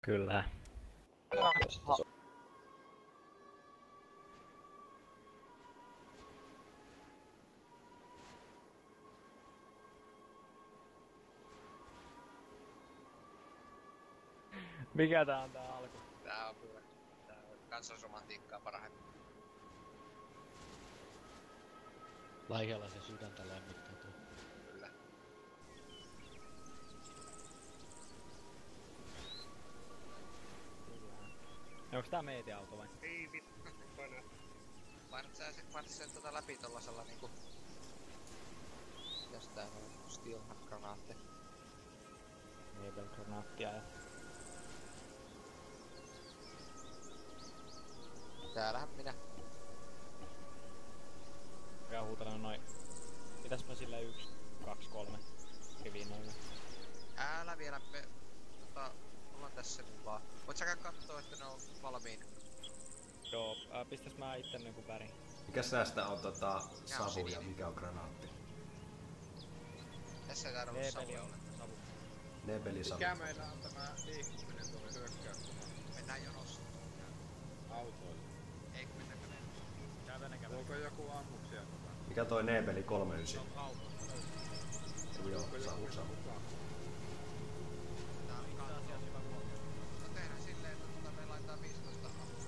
Kyllä. Mikä tää on tää alku? Tää on hyvä. Tää on kansallisromantiikkaa parhaimmillaan. Laihelaisen sydäntä lämmittää tuo. Kyllä. Onks tää meetiauto vai? Ei vittu, painaa. Painat sen läpi tollasella niinku... Mitäs tää on? Steel-granaatti. Nebel-granaattia ja... Täällähän minä. Käy huutelee noin... Mitäs mä sillä 1, 2, 3 riviin noin? Älä vielä me... ollaan tässä nyt vaan. Voit sä käy kattoo, että ne on valmiina? Joo, pistäs mä itte niinku värin. Mikäs näistä on savu ja mikä on granaatti? Tässä ei täällä ollut savuja Savu. Nebelisavu. Mikä meillä on tämä liikkuminen tuolla hyökkäyksessä? Mennään jonossa. Autoilla. Ei kun mennään kävelemään. Onko joku ammuksia? Mikä toi Nebeli 39? Joo, savu. Tää on kanto. No tehdään silleen, että me laitetaan 15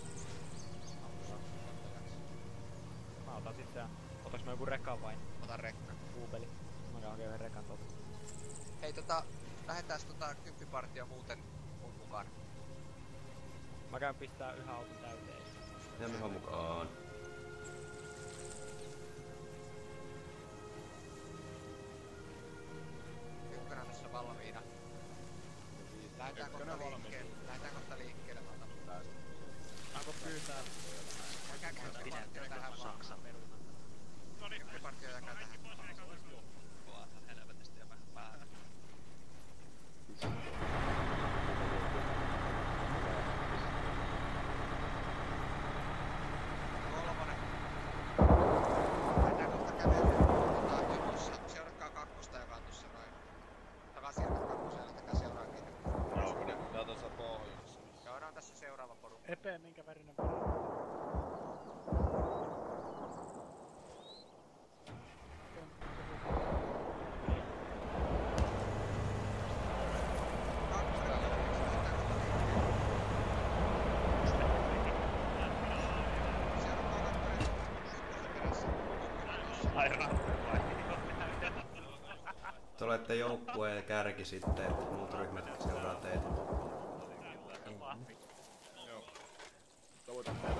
Mä otan sit tää. Otaks mä joku rekan vai? Otan rekka. Uupeli. Mä käyn hakemaan rekan tuolta. Hei lähetääs 10 partio muuten mun mukaan. Mä käyn pistää yhden auton täyteen. Ja mihin mukaan? Ykkönen tässä valmiina. Lähetään kohta liikkeelle. Mä otan mun täysin. Saanko pyytää? Käykää 10 partio tähän vaan. Noniin, 10 partio jäkää tähän. Helvetistä ja vähän päällä. Kolmonen. Mennään kohta kävelemään. Otetaan jonossa. Seuratkaa kakkosta, joka on tossa noin. Takaisin kakkosen ja lähtekää seuraakin. Joo, ne on tuossa pohjoisessa. Joo, on tässä seuraava porukka. Epee minkä värinen väri? Te olette joukkueen kärki sitten, että muut ryhmät seuraa teitä. Joo. Toivotan teille.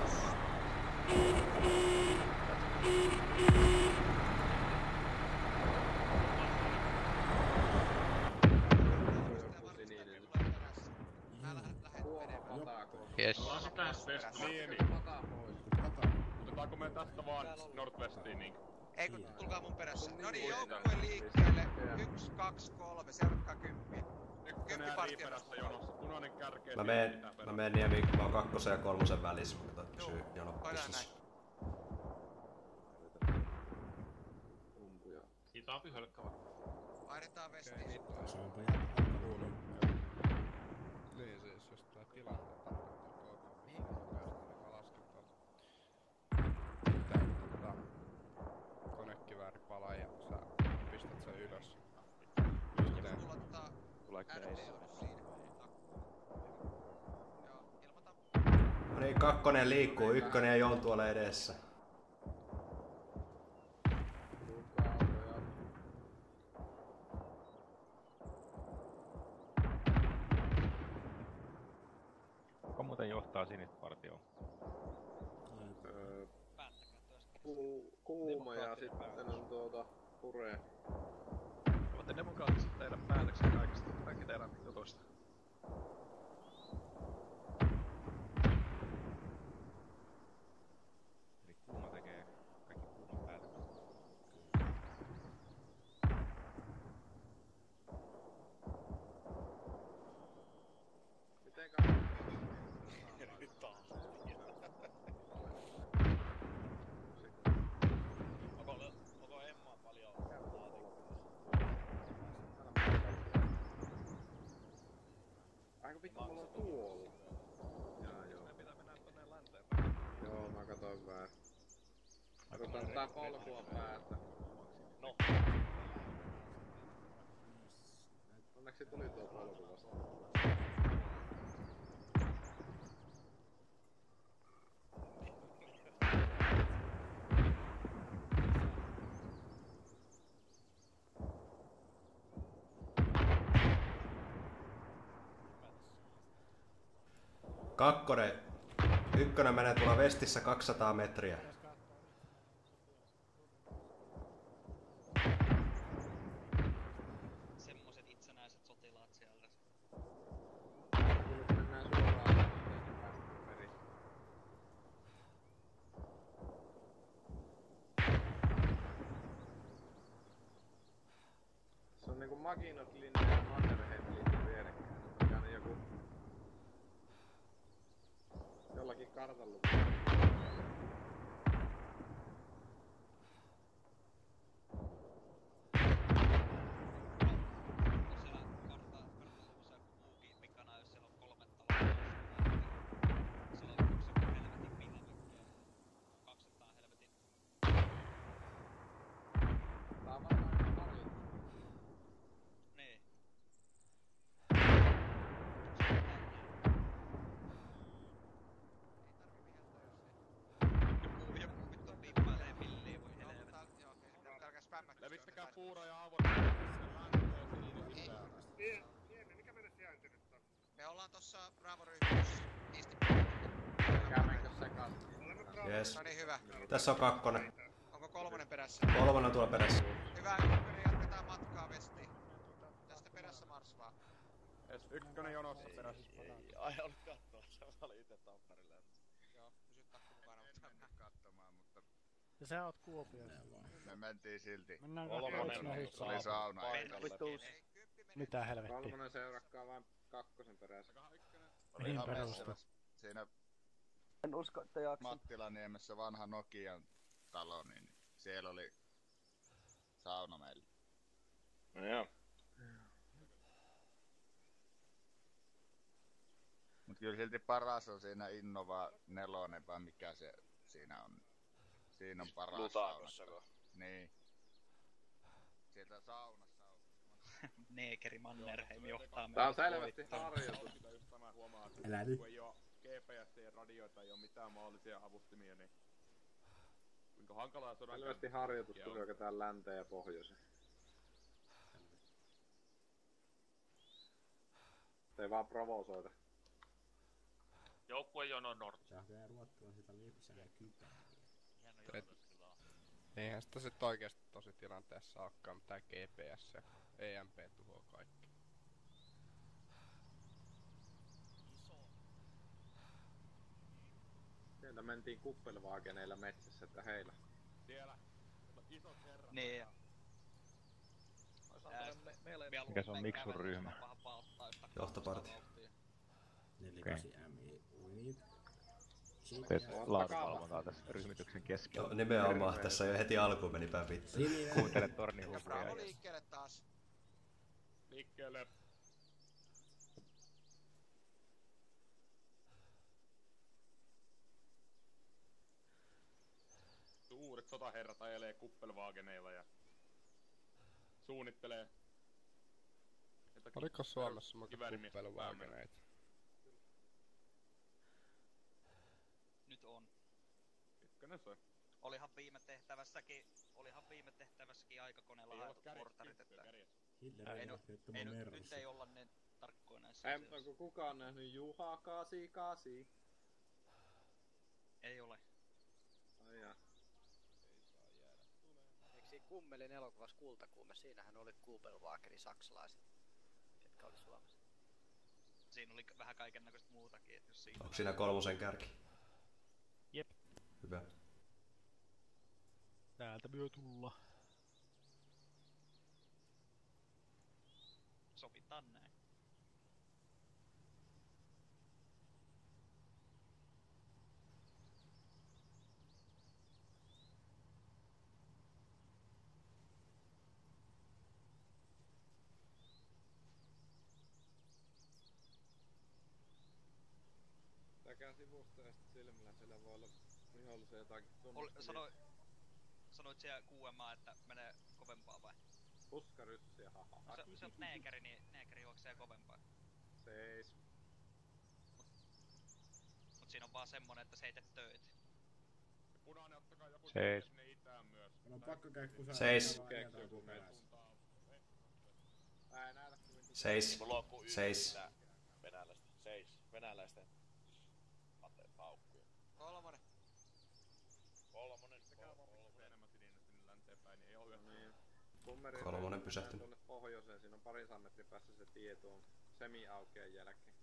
Yes. Otetaanko me tästä vaan Northwestiin niin? Ei kun tulkaa mun perässä. Noniin, joukkue liikkeelle. 1, 2, 3, seuratkaa 10. Ykkönen ja perässä jonossa. Punainen kärkeen. Mä menen Niemi, mä oon 2 ja 3 välissä, mutta pysyy jonot pystyssä. Siitä on pyhölkkä vaan. Vaihdetaan vestiin. Se onpa jäänyt huono. Niin siis, jos tää tilanne tarkoittaa mihin nopeasti ne lasketaan. Pitää konekivääri palaa ja sä pistät sen ylös. Yhteen. Mulla ottaa RD on siinä. Joo, ilmoita. No niin, 2 liikkuu, 1 ei ole tuolla edessä. Kuka muuten johtaa sinistä partioon? Kuuma ja sitten on Puree. Voitte demokraattisesti tehdä päätöksen kaikista teidän jutuista. Eli Kuuma tekee kaikki Kuuman päätökset. Mitenkä? Onko Emma paljon laatikkoa? mulla on tuolla. Jaa joo. Meidän pitää mennä tonne länteen. Joo, mä katoin väärin. Katsotaan tää polkua päästä. No. Onneksi tuli tuo polku vasta. Kakkonen. Ykkönen menee tuolla vestissä 200 metriä. Semmoset itsenäiset sotilaat sieltä. Kyllä mennään suoraan, ettei ne päästä perin. Se on niinku Maginot-linja ja Mannerheim-linja vierekkäin. Se on käynyt joku... jollakin kartalla. Tää on varmaan ihan harjoitus. Niin. Joku vittu pippailee pilliä, voi helvetti. Joo, okei, sitten älkää spämmätkö. Levittäkää puuroja ja avoimia sinne länteen sinne. Mikä meidän sijainti nyt on? Me ollaan tossa Bravo-ryhmässä. Isti. Älkää menkö sekaan. Yes. No niin, hyvä. Tässä on kakkonen. Onko kolmonen perässä? Kolmonen on tuolla perässä. Hyvä, ykkönen jatketaan matkaa vestiin. Tästä perässä mars vaan. Ees ykkönen jonossa perässä. Ei ajanut kattoo, se oli ite Tampereelle. Joo, pysy takku mukana, mutta Mennyt katsomaan, mutta Ja sä oot Kuopiossa. me mentiin silti. Mennään Kolmonen on Oli sauna. paikalle. Mitä helvettiä? Kolmonen seurakkaa vain kakkosen perässä. Oli Mihin ihan perustuu? messäväs. Siinä En usko, että jaksin. Mattilaniemessä vanha Nokian talo, niin siellä oli sauna meillä. No joo. Mut kyllä silti paras on siinä Innova 4, vai mikä se siinä on. Siinä on paras Laatokassako? Niin. Sieltä saunassa on. Neekeri Mannerheim johtaa Tää on meidät selvästi voittoon. harjoitus. Sitä just tämä huomaa, että Älä nyt. kun ei oo GPS ja radioita, ei oo mitään mahdollisia avustimia, niin kuinka hankalaa sodan Selvästi harjoitus, kun hyökätään länteen ja pohjoiseen. Ei vaan provosoida. Joukkuejono Nord. Sähköjä ruottua sitä liipsää ja kypää. Eihän sitä sit oikeesti tosi tilanteessa olekaan mitään GPS ja EMP tuhoaa kaikki. Sieltä mentiin kuppelvaakeneilla metsässä, että heillä. Siellä isot herrat. Niin. Mikä se on Miksun ryhmä? Johtoparti. 48 MI. We need... Teet laatuvalvontaa tässä ryhmityksen keskellä. Joo, nimenomaan. Tässä jo heti alkuun meni päin vittu. Kuuntele ja tornihuulia. Bravo liikkeelle taas. Liikkeelle. Suuret sotaherrat ajelee kuppelvaageneilla ja suunnittelee. Oliko Suomessa muka kuppelvaageneita? Nyt on. Ykkönen se. Olihan viime tehtävässäkin aikakoneella haetut mortarit, että nyt ei olla niin tarkkoja näissä Ei, asioissa. onko kukaan nähnyt Juha 88? Ei ole. Ai jaa. Eikö siinä Kummelin elokuvassa Kultakuume? Siinähän oli Kuupelwaakeri saksalaiset, jotka oli Suomessa. Siinä oli vähän kaiken näköistä muutakin. Että jos siinä Onko siinä kolmosen kärki? Jep. Hyvä. Täältä myö tulla. sovitaan näin. sivusta ja sit silmillä siellä voi olla vihollisen jotakin tunnustelua. Sanoit siellä QMA, että menee kovempaa vai? Puskaryssiä, haha. No se on neekeri, niin neekeri juoksee kovempaa. Seis. Mut siinä on vaan semmonen, että se ei tee töitä. Punainen, ottakaa joku Seis. sinne itään myös. No pakko käy kusaan. Seis. Joku meitä. Seis. Seis. Venäläisten. Seis. Venäläisten. Paukkuja. Kolmonen. Kolmonen. Enemmän sinne länteen päin, niin ei oo yötä. Niin. Kolmonen pysähtynyt. Tuonne pohjoiseen, siinä on 200 metrin päässä se tie tuon semi-aukeen jälkeen.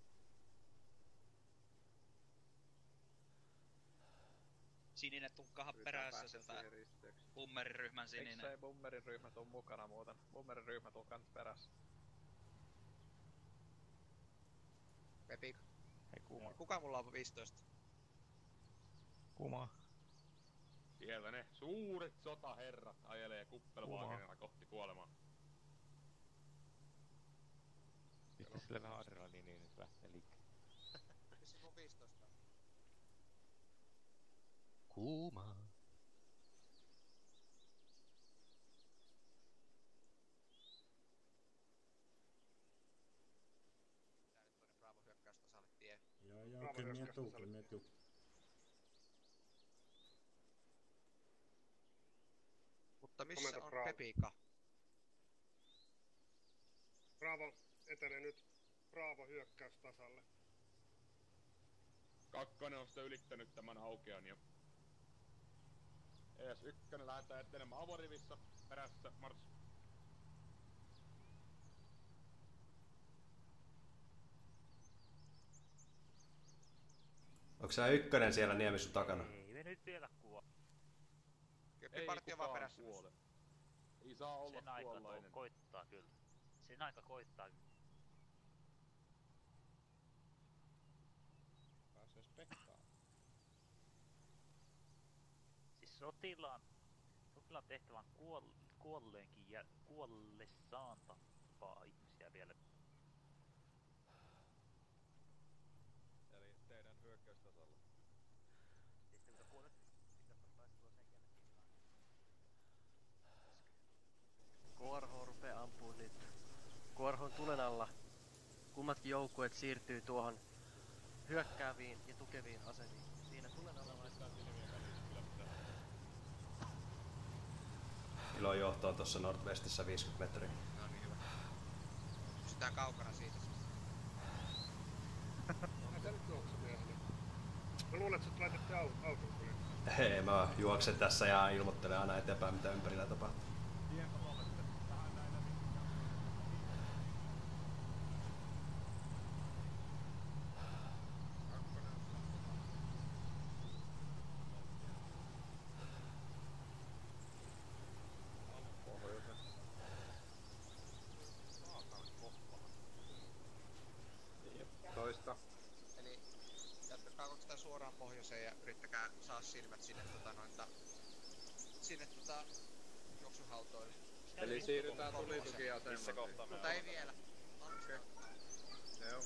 Sininen tukkahan perässä sieltä Bummerin ryhmän sininen. Miksei Bummerin ryhmät on mukana muuten? Bummerin ryhmät on kans perässä. Pepik. Hei Kuma. Kuka mulla on 15? Kuma. Siellä ne suuret sotaherrat ajelee kuppelvaakerilla kohti kuolemaa. Pistä sille vähän adrenaliinia, niin nyt lähtee liikkeelle. Missä mun 15 on? Kuma. Tää nyt toinen Bravo hyökkäystasalle tie. Joo, kyllä ne tuu. Mutta missä on Pepika? Bravo etenee nyt Bravo hyökkäystasalle. Kakkonen on sitä ylittänyt tämän aukean jo. ES1 lähetään etenemään avorivissä. Perässä mars. Onks sä ykkönen siellä Niemisu takana? Ei me nyt vielä kuo. Köppipartio vaan perässä. Kuole. Ei saa olla Sen aika tuollainen. koittaa kyllä. Sen aika koittaa. Pääsee spektaan. Siis sotilaan tehtävän kuolleenkin ja kuollessaan tappaa ihmisiä vielä. Eli teidän hyökkäystasalla. Sitten kun kuolet, pitää taistelua sen jälkeen. KRH rupee ampuu nyt. KRHn tulen alla kummatkin joukkueet siirtyy tuohon hyökkääviin ja tukeviin asemiin. Siinä tulen alla laitetaan Ilon johto on tossa Nordwestissä 50 metriä. No niin hyvä. Pysytään kaukana siitä. Mitä nyt juoksu miehelle? Mä luulen, että sut laitettiin auton kuljettamaan. Hei, mä juoksen tässä ja ilmoittelen aina eteenpäin mitä ympärillä tapahtuu. Toista. Eli jatkakaako sitä suoraan pohjoiseen ja yrittäkää saa silmät sinne sinne juoksuhautoille. Eli siirrytään tulitukiasemalle. Missä kohtaa me Mutta ei vielä. Okei. Joo.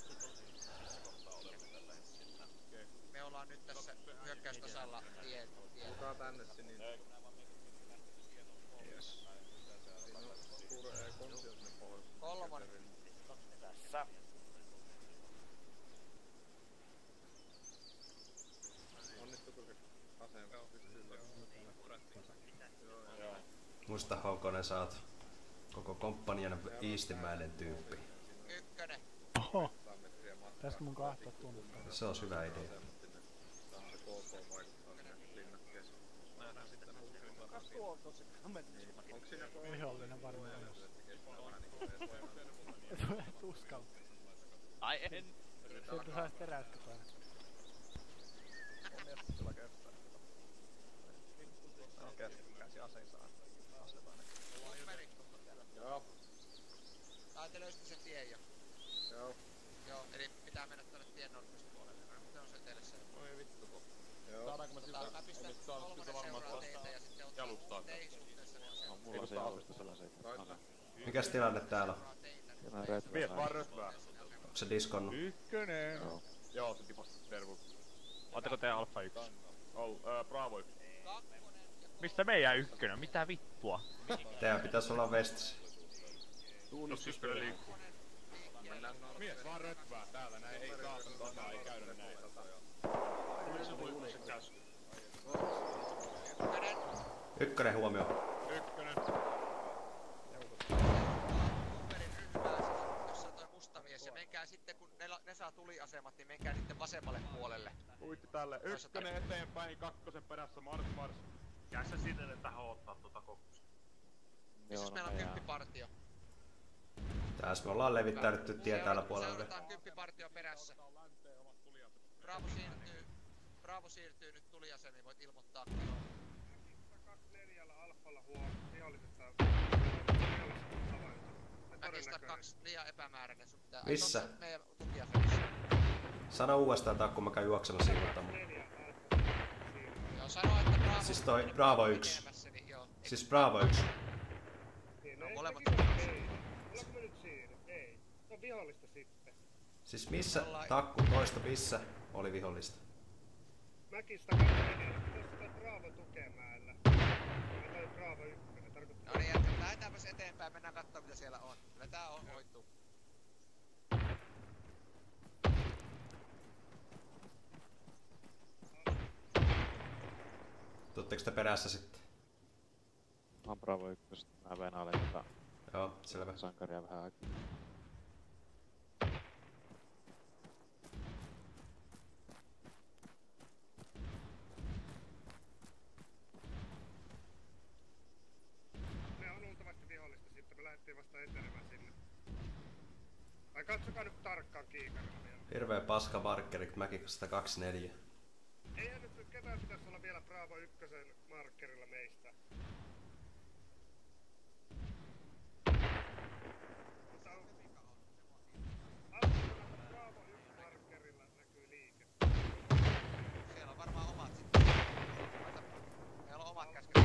Me ollaan nyt tässä hyökkäystasalla tien. Kuka tänne sinne? Yes. Siinä on suuri konsio sinne pohjois. Kolmonen. Tässä. Onnistuuko se aseen pystyllä? Joo. Muista Honkonen, sä oot koko komppanian iistimäinen tyyppi. Ykkönen. Oho. Tästä mun kahta tunnustaa. Se on hyvä idea. Tähän se KK vaikuttaa sinne linnan keskuun. Nähdään sitten Kas tuo tosi kametti. Onks siinä Vihollinen varmaan jos. Et uskalla. Ai en! Sieltä sais teräystä päälle. On mielestä kyllä kertaa. No käsi asein saa. Aseet ainakin. Joo. Te löysitte sen tien jo. Joo. Joo, eli pitää mennä tuonne tien nordwest-puolelle. Se on se teille se. Oi vittu ko. Joo. Saadaanko me siltä? Mä pistän Ei saa kolmonen siltä varmaan seuraa teitä ja sitten jalustaa. ottaa teihin suhteessa ne on se. Mulla on se alusta sellaisen. Mikäs tilanne täällä on? Viet vaan rötvää. Onko se diskonnut? Ykkönen! Joo, se tipasti servu. Ootteko te Alfa 1? Bravo 1. Missä meidän ykkönen? Mitä vittua? Teidän pitäis olla vestissä. Tunnus ykkönen liikkuu. Mies vaan rötvää täällä näin, ei saatana, ei käydä näin. Ykkönen huomio. Ykkönen. Jossa on toi musta mies ja menkää sitten kun ne saa tuliasemat, niin menkää sitten vasemmalle puolelle. Uitti tälle. Ykkönen eteenpäin, kakkosen perässä mars. Käy sä siten, että hän ottaa tuota kokkusta. Missä meillä on 10 partio? Tässä me ollaan levittäydytty tie täällä puolella. Seurataan 10 partio perässä. Bravo siirtyy nyt tuliasemiin, voit ilmoittaa. 24 alfalla vihollisesta Mäkistä 2 liian epämääräinen, sun pitää... Missä? Ai, meidän tukiasemissa. Sano uudestaan tää, kun mä käyn juoksemassa sivuiltaan. Joo, sano, että Bravo... Siis toi Bravo 1. Niin joo. Siis Bravo 1. No molemmat... Ollaanko me nyt siinä? Ei. Se on vihollista sitten. Siis missä? Takku toista missä oli vihollista? Mäkistä 24. Tuossa toi Bravo Tukemäellä. Ja toi Bravo 1. Tarkoittaa... No niin, lähdetäänpäs eteenpäin, mennään kattoo mitä siellä on. Kyllä tää on hoituu. Tuutteko te perässä sitten? Mä oon Bravo 1, mä venailen jotain. Joo, selvä. Sankaria vähän aikaa. Ne on luultavasti vihollista sitten, me lähdettiin vasta etenemään sinne. Vai katsokaa nyt tarkkaan kiikarilla vielä. Hirveä paska markkeri, Mäkikosta 24. Eihän nyt ketään pitäisi olla vielä Bravo 1 markkerilla meistä. Bravo 1 markkerilla näkyy liike. Siellä on varmaan omat sitten. Meillä on omat käsket.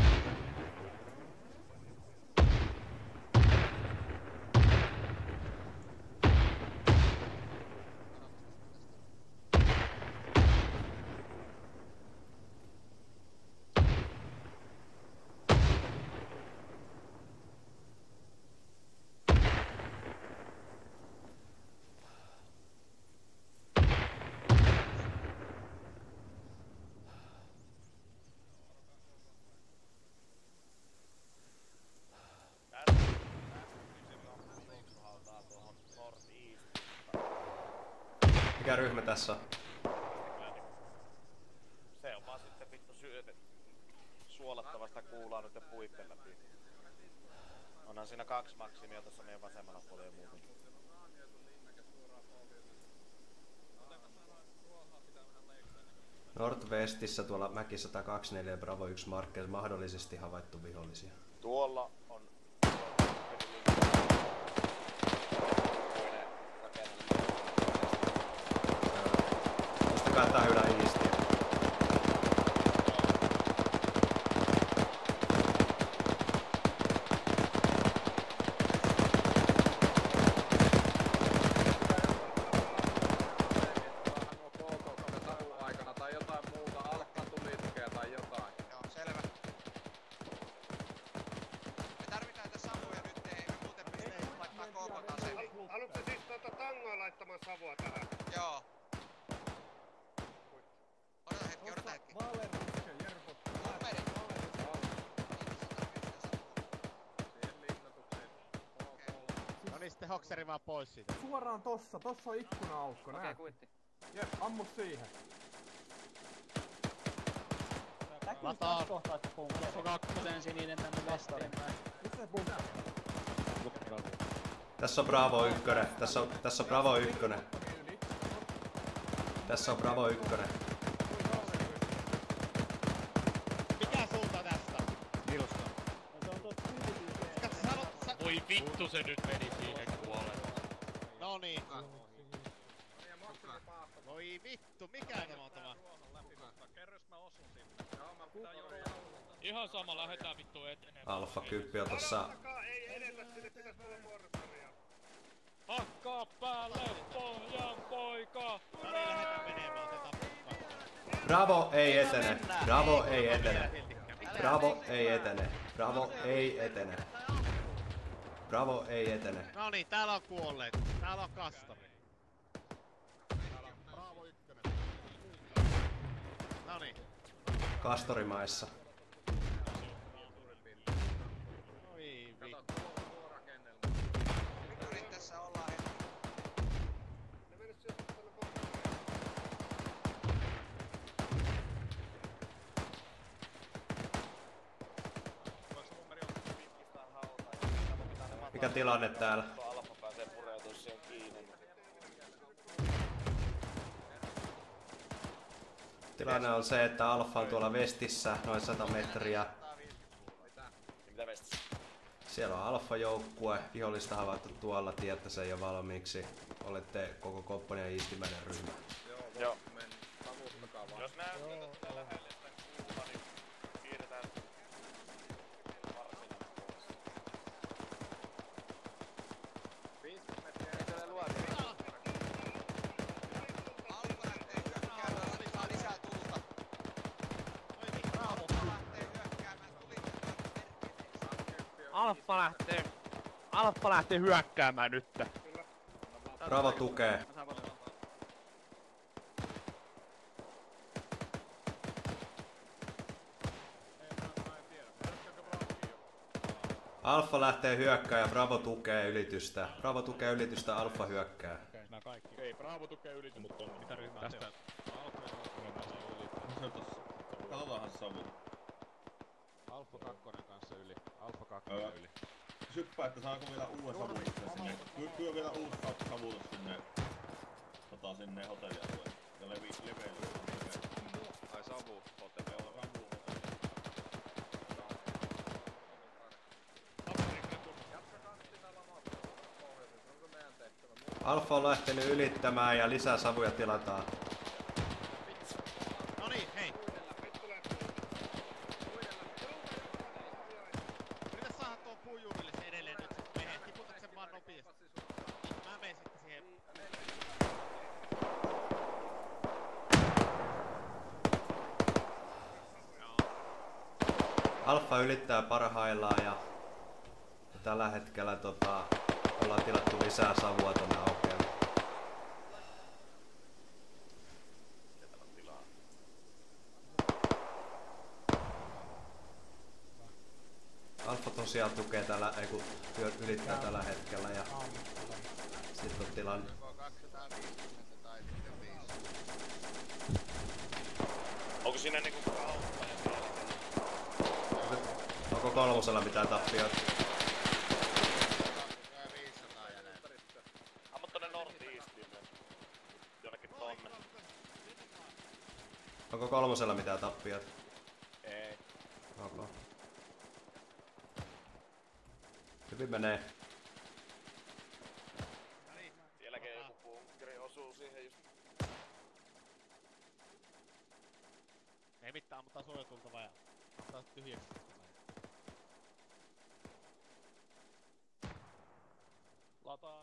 Mikä ryhmä tässä on? Se on vaan sitten vittu suolattavasta kuulaa nyt puitten läpi. Onhan siinä 2 maksimia tossa meidän vasemmalla puolella ja muuten. Northwestissä tuolla Mäki 124 Bravo 1 markkeja mahdollisesti havaittu vihollisia. Tuolla on... Muistakaa, että tää hyydä iistiä. Savua tähän. Joo. Odota hetki. No niin, sitten hokseri vaan pois siitä. Suoraan tossa on ikkuna-aukko, näet? Okei, kuitti. Jep, ammu siihen. Vastaan. Onko kakkosen sininen tänne vestiin? Missä se bunkkari? Tässä on Bravo 1. Tässä on Bravo 1. Tässä on Bravo 1. Mikä suunta tästä? Minusta. Voi vittu se nyt meni siihen kuoleen. No niin. Voi vittu, mikä tämä on tämä? Kerro jos mä osun sinne. Ihan sama, lähetään vittu etenemään. Alfa 10 on tossa. Ei edetä, sinne pitäis olla mortaria. Hakkaa päälle, pohjaan poika! No niin, lähetään menemään, se tappaa. Bravo ei etene. Bravo ei etene. Bravo ei etene. Bravo ei etene. Bravo ei etene. Noniin, täällä on kuolleet. Täällä on kastori. Bravo ykkönen. Noniin. Kastorimaissa. Oi vittu. Nyt tässä ollaan heti. Mikä tilanne täällä? Alfa pääsee pureutua siihen kiinni. Tilanne on se, että Alfa on tuolla vestissä noin 100 metriä. Mitä vestissä? Siellä on Alfa-joukkue, vihollista havaittu tuolla, tiedätte se jo valmiiksi. Olette koko komppanian istimäinen ryhmä. Joo. Jos näyttää tätä lähelle sitä kuulla, niin piirretään varsinainen pois. 50 metriä etelä luotiin. Alfa lähtee hyökkäämään, antaa lisää tulta. Alfa lähtee hyökkäämään, Alfa lähtee hyökkäämään nyt. Bravo tukee. Alfa lähtee hyökkää ja Bravo tukee ylitystä. Bravo tukee ylitystä, Alfa hyökkää. Nää kaikki. Ei, Bravo tukee ylitystä. Mutta on mitä ryhmää tästä? Katsotaanhan savu. Alfa 2 kanssa yli. Alfa 2 yli. Kysyppä, että saako vielä uuden savutuksen sinne. Kyllä vielä uusi savutus sinne. Sinne hotellialueen. Ja leveily. Ai savu hotelli. Joo, savu hotelli. Alfa on lähtenyt ylittämään ja lisää savuja tilataan. Noniin, hei! Yritä saada tuon puun juurille se edelleen nyt sit mehen. Tiputat sen vaan nopeasti. Mä menen sitten siihen. Alfa ylittää parhaillaan ja tällä hetkellä ollaan tilattu lisää savua tonne aukealle. Alfa tosiaan tukee tällä, ylittää tällä hetkellä ja sitten on tilanne. 250 tai sitten 5. Onko siinä niinku kauppa ja vielä? Onko kolmosella mitään tappioita? Ammu tonne North-Eastille. Jonnekin tonne. Onko kolmosella mitään tappioita? Ei. Okay. Hyvin menee. Sielläkin joku bunkkeri osuu siihen just. Ei mitään, mutta suojatulta vajaa. Ottaa tyhjäksi. Lataan.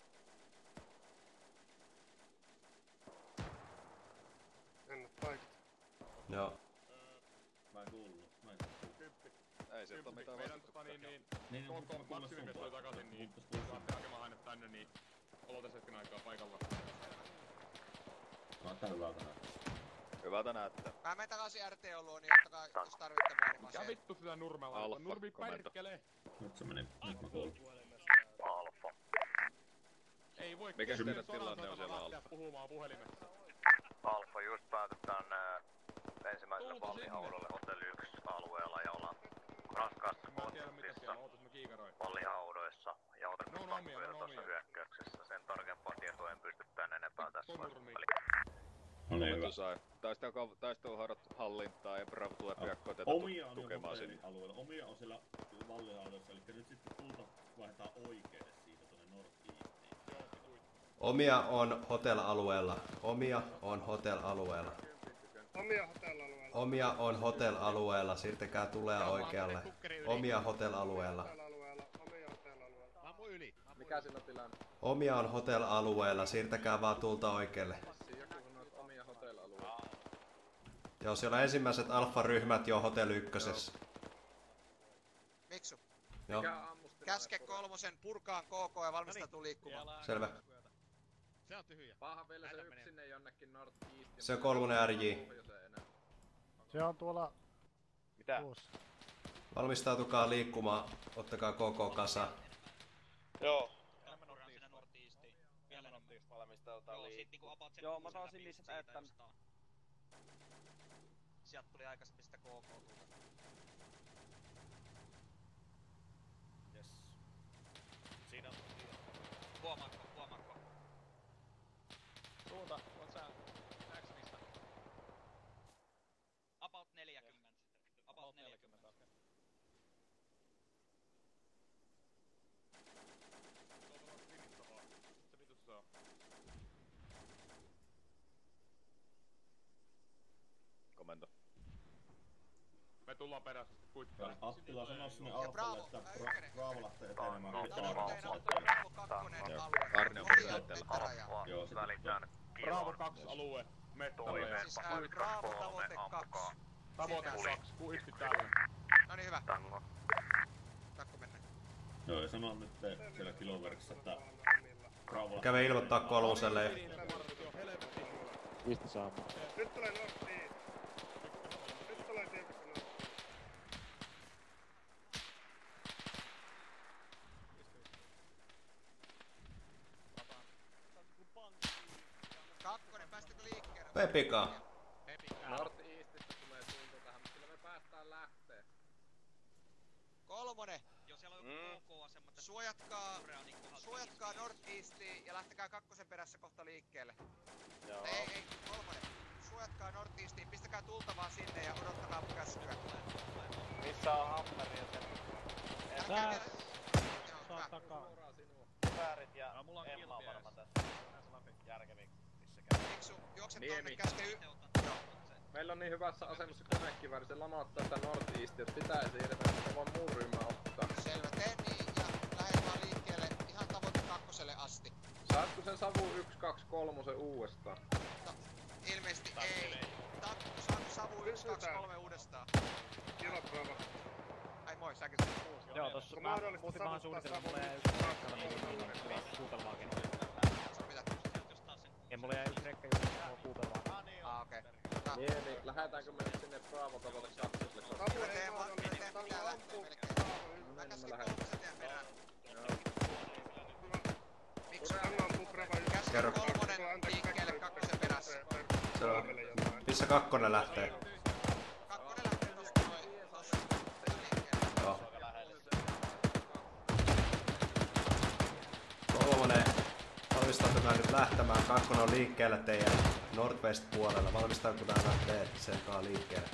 Ennät paikat. Joo. Mä en kuullut. Ei sieltä oo mitään vastustetta. Niin, tuon maksimimies tuli takaisin, niin saatte hakemaan hänet tänne, niin aloitais hetken aikaa paikalla. Saattaa hyvältä näyttää. Hyvältä näyttää. Mä menen takaisin RTO luo, niin ottakaa jos tarvitte meidän Mikä vittu sitä nurmella on? Nurmi perkele! Nyt se meni. Nyt mä kuulun. Alfa. Ei voi mikä keskellä teidän tilanne on siellä lähteä Alfa? puhumaan puhelimessa. Alfa just päätetään ensimmäiselle vallihaudolle hotelli 1 alueella ja ollaan raskaassa kontaktissa vallihaudoissa ja otettu tappoja tuossa hyökkäyksessä. Sen tarkempaa tietoa en pysty tän enempää tässä vaiheessa. No niin, hyvä. Taisteluhaudat hallintaa ja Bravo tulee piakkoa tätä tukemaan sinne. Omia on siellä vallihaudoissa, eli nyt sitten tulta vaihdetaan oikealle siitä tonne North-Eastiin. Omia on hotel-alueella. Omia on hotel-alueella. Omia hotel-alueella. Omia on hotel-alueella. Siirtäkää tulee oikealle. Omia hotel-alueella. Omia hotel-alueella. Ammu yli. Mikä siinä on tilanne? Omia on hotel-alueella. Siirtäkää vaan tulta oikealle. Joku sanoo, että omia hotel-alueella. Joo, siellä on ensimmäiset alfa-ryhmät jo hotelli ykkösessä. Miksu. Joo. Käske kolmosen purkaan KK ja valmistautuu liikkumaan. Selvä. Se on tyhjä. Paha vielä se yksi sinne jonnekin North East. Se on 3 RJ. Se on tuolla... Mitä? Tuossa. Valmistautukaa liikkumaan, ottakaa KK kasa. Joo. Sinä Northeastiin. Vielä enemmän. Valmistaudutaan liikkumaan. Joo, mä saisin lisätä, että... Sieltä tuli aikaisemmin sitä KK-tulta. Jes. Siinä on... Huomaatko? Suunta, on sä X-mistä? About 40. About 40. Okei. Se vitus se on. Komento. Me tullaan perässä kuittaa. Attila sanoo sinne Alfalle, että Bravo lähtee etenemään. Arne on suunnitteilla. Joo, Välitän Bravo 2 alue. Mettalle. Siis Bravo tavoite 2. Tavoite 2. Kuitti tälle. Noniin hyvä. Tango. Takko mennä. Joo, ja sanoo nyt siellä Kiloverkissa, että Bravo... Käve ilmoittaa kolmoselle. Mistä saamaan? Nyt tulee Norttiin. Nyt tulee tiukassa Norttiin. Kakkonen, päästikö liikkeelle? Pepika. North Eastistä tulee suunta tähän, mutta kyllä me päästään lähtee. Kolmonen. Joo, siellä on joku KK-asema. Suojatkaa North Eastiin ja lähtekää kakkosen perässä kohta liikkeelle. Joo. Ei, kolmonen. Suojatkaa North Eastiin, pistäkää tulta vaan sinne ja odottakaa käskyä. Missä on hammeri ja sen? Tää! Saa takaa. Kiväärit ja Emma on varmaan tässä. Järkevin missäkään. Miksu, juokse Niemi. tonne, käske Joo. Meillä on niin hyvässä asemassa konekivääri, se lamauttaa sitä North East, jos pitää siirtää, että vaan muun ryhmä ottaa. Selvä, tee niin ja lähet vaan liikkeelle ihan tavoite kakkoselle asti. Saatko sen savu 1, 2, 3 uudestaan? No, ilmeisesti ei. Saanko savu 1, 2, 3 uudestaan? Kilo Bravo. Ai moi, säkin sen. Joo, tossa mä muutin vähän suunnitelma, mulla jäi yksi rekkala niin kuutelmaakin. Ei mulla jäi yksi rekka just kuutelmaa. Okei. Niemi, lähetäänkö me nyt sinne Bravo tavoite 2? Kyllä teema pitää lähteä melkein. Mä käskin kolmosen tien perään. Miksu? Käskin kolmonen liikkeelle kakkosen perässä. Se on. Missä kakkonen lähtee? Kakkonen lähtee tosta liikkeelle. Joo. Kolmonen. Valmistautukaa nyt lähtemään. Kakkonen on liikkeellä teidän Northwest puolella. Valmistautukaa lähtee sen kaa liikkeelle.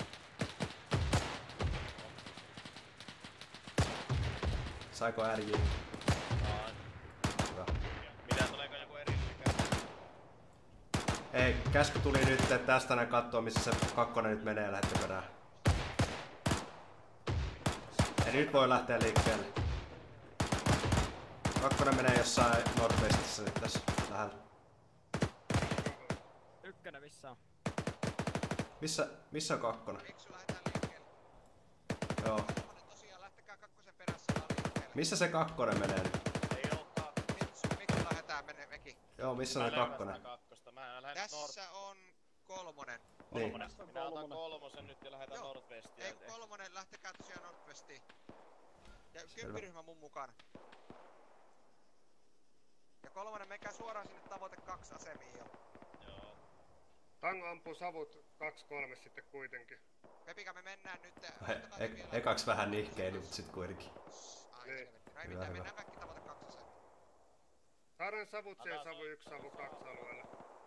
Saiko RJ? Hyvä. Mitä tuleeko joku erillinen? Ei, käsky tuli nyt, että tästä näin kattoo missä se kakkonen nyt menee ja lähette perään. Eli nyt voi lähteä liikkeelle. Kakkonen menee jossain Northwestissä nyt tässä lähellä. Ykkönen, missä on? Missä on kakkonen? Miksu lähetään liikkeelle. Joo. Kolmonen tosiaan, lähtekää kakkosen perässä vaan liikkeelle. Missä se kakkonen menee nyt? Ei olekaan. Miksu lähetään mekin. Joo, missä on se kakkonen? Tässä on kolmonen. Niin. Minä otan kolmosen nyt ja lähetän Northwestiin. Ei kolmonen, lähtekää tosiaan Northwestiin. Ja kymppiryhmä mun mukana. Ja kolmonen, menkää suoraan sinne tavoite 2 asemiin jo. Joo. Tango ampuu savut 2-3 sitten kuitenkin. Pepika, me mennään nyt. Ekaks vähän nihkeili, mut sit kuitenkin. Ai, Niin. no ei mitään, mennään kaikki tavoite 2 asemiin. Saadaan savut siihen savu 1, savu 2 alueelle.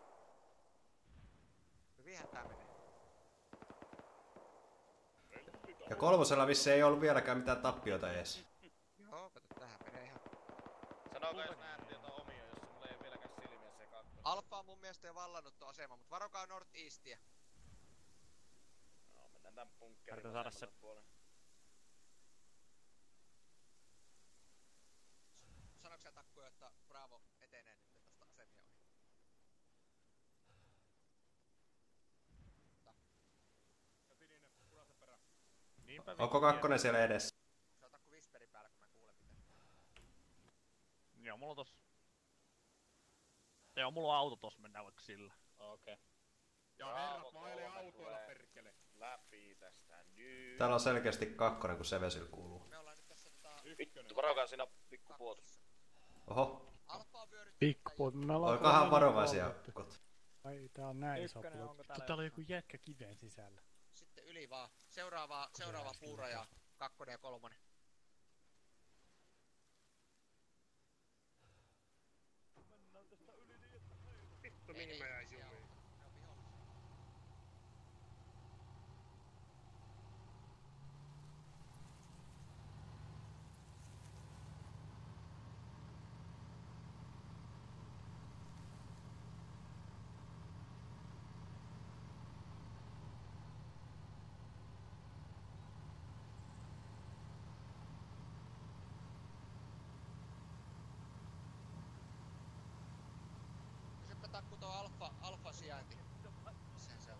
Hyvinhän tää menee. Ja kolmosella vissi ei ollut vieläkään mitään tappiota ees. Joo, kato, tähän menee ihan. Sanokaa jos näette jotain omia, jos mulla ei oo vieläkään silmiä se kakkos. Alfa on mun mielestä jo vallannut tuon asema, mut varokaa North Eastia. No, mennään tän bunkkerin Yritän saada se puolen. Sanoks sä Takku, että Bravo etenee nyt tosta asemia ohi? Onko kakkonen siellä edessä? Se otakku Whisperin päällä, kun mä kuulen mitä. Joo, mulla on tossa... Joo, mulla on auto tossa, mennään vaikka sillä. Okei. Ja herrat, mä ajelen autoilla perkele. Läpi tästä nyt. Täällä on selkeästi kakkonen, kun se vesillä kuuluu. Me ollaan nyt tässä Vittu, varokaa siinä pikkupuotossa. Oho. Pikkupuoto, me ollaan... Olkaahan varovaisia. Ai, tää on näin iso puoto. Täällä on joku jäkkä kiven sisällä. Sitten yli vaan. Seuraava puura ja 2 ja 3. Vittu, mihin mä jäin jumiin? Kysypä Takku tuo alfa sijainti. Sen se on.